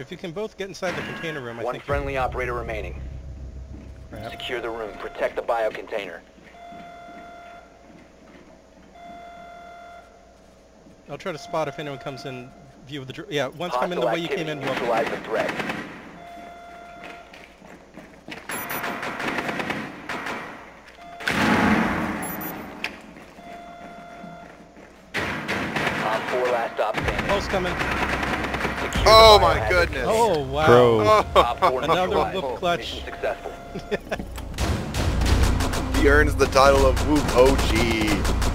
If you can both get inside the container room, I One think. friendly operator remaining. Crap. Secure the room. Protect the bio container. I'll try to spot if anyone comes in view of the. Yeah, one's coming the way you came in. Neutralize the threat. Op 4 last stop standing. Post coming. Secure Oh the my biohazard goodness. Oh wow. Bro. Op 4 Another neutralized. whoop clutch. Mission successful. He earns the title of WoopOG.